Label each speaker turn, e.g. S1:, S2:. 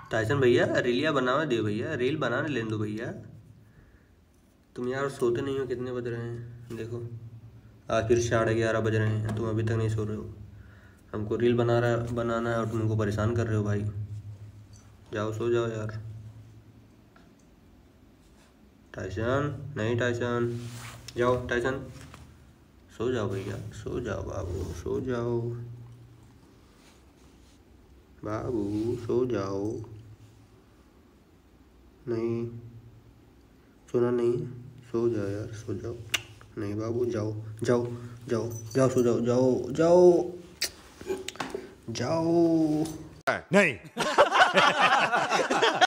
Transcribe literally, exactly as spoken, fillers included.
S1: Tyson भैया रीलिया बनाने दे भैया, रील बनाने लेने दो भैया। तुम यार सोते नहीं हो, कितने बज रहे हैं देखो, आज फिर साढ़े ग्यारह बज रहे हैं, तुम अभी तक नहीं सो रहे हो। हमको रील बना रहा बनाना है और तुम हमको परेशान कर रहे हो भाई। जाओ सो जाओ यार। टाइसन नहीं, टाइसन जाओ, टाइसन सो जाओ भैया, सो जाओ बाबू, सो जाओ बाबू, सो जाओ। नहीं सोना नहीं, सो जाओ यार, सो जाओ। नहीं बाबू, जाओ जाओ जाओ जाओ, सो जाओ, जाओ जाओ जाओ।
S2: नहीं